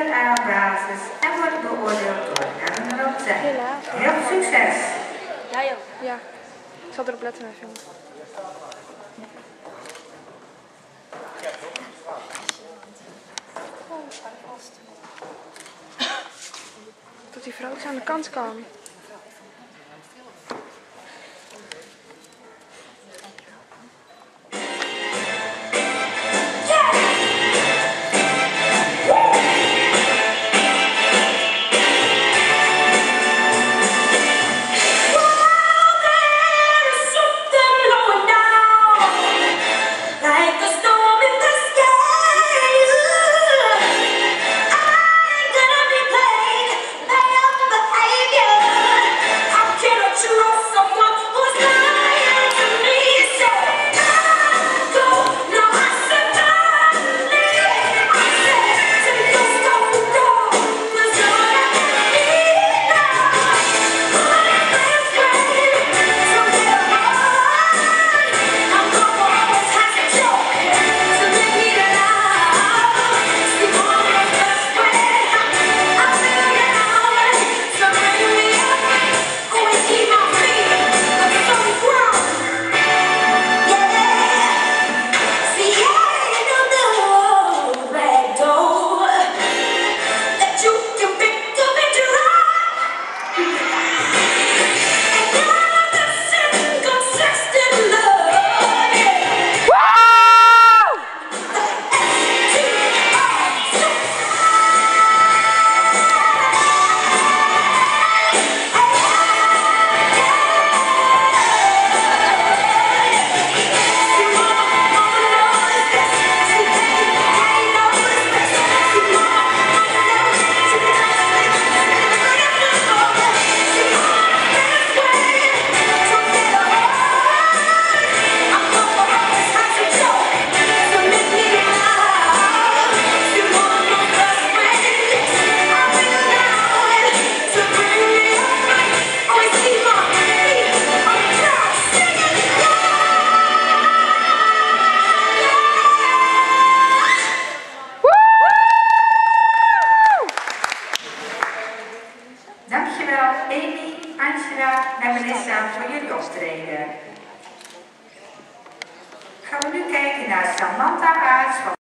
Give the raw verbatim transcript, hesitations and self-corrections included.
C L A-basis en wordt beoordeeld door Eleanor Rotzek. Heel veel succes! Ja joh. Ja, ik zal erop letten met filmen. Dat die vrouw aan de kant kan. Dankjewel Amy, Angela en Melissa voor jullie optreden. Gaan we nu kijken naar Samantha Aarts van